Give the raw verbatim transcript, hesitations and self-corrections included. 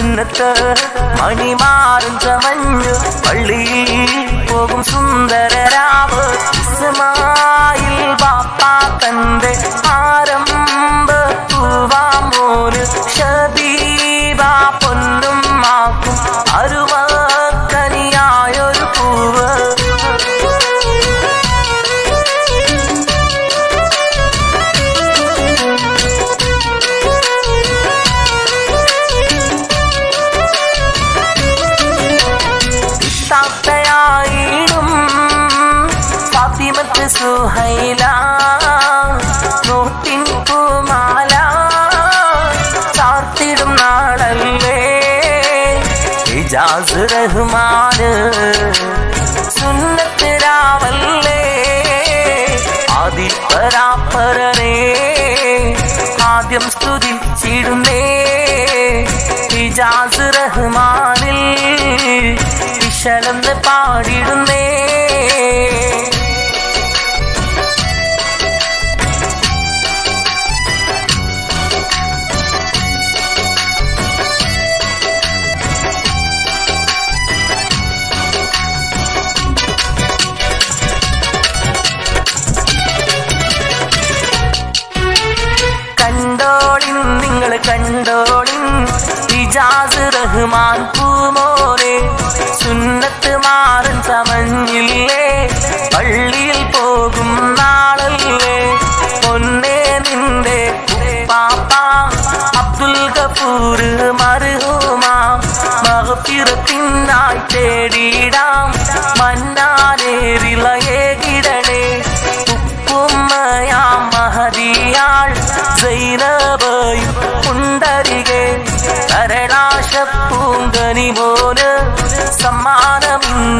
സുന്നത്ത് മണിമാറും ചമഞ്ഞു പള്ളിയിൽ പോകും സുന്ദരരാവ് ഇസ്മായിൽ ബാപ്പ തന്റെ ആരംഭ പൂവാമോന് ഷബീബ പൊന്നും മാക്കും അരുമക്കനിയായൊരു പൂവ് താത്തയായിടും ഫാത്തിമത്ത് സുഹൈല നോട്ടിൻ പൂമാല ചാർത്തിടും നാളല്ലേ ഇജാസ് റഹ്മാന് സുന്നത്ത് രാവല്ലേ ആദിപരാപരനെ ആദ്യം സ്തുതിച്ചിടുന്നേ ഇജാസ് റഹ്മാനിൽ വിശലന്ന് പാടിടുന്നേ കണ്ടോളിൻ നിങ്ങൾ കണ്ടോളിൻ ഇജാസ് റഹ്മാൻ പൂമോനെ സുന്നത്ത് മാറും ചമഞ്ഞില്ലേ പള്ളിയിൽ പോകും നാളല്ലേ പൊന്നേ നിന്റെ പാപ്പ അബ്ദുൽ ഗഫൂർ മർഹൂമ മഗ്ഫിറത്തിനായി തേടിയിടാം മന്നാനേറിളയേ കിടണേ ഉപ്പുമ്മയാം മഹദിയാൾ സൈനബയും ഉണ്ടരികെ കരടാശപ്പൂങ്കനി മോന് സമ്മാനം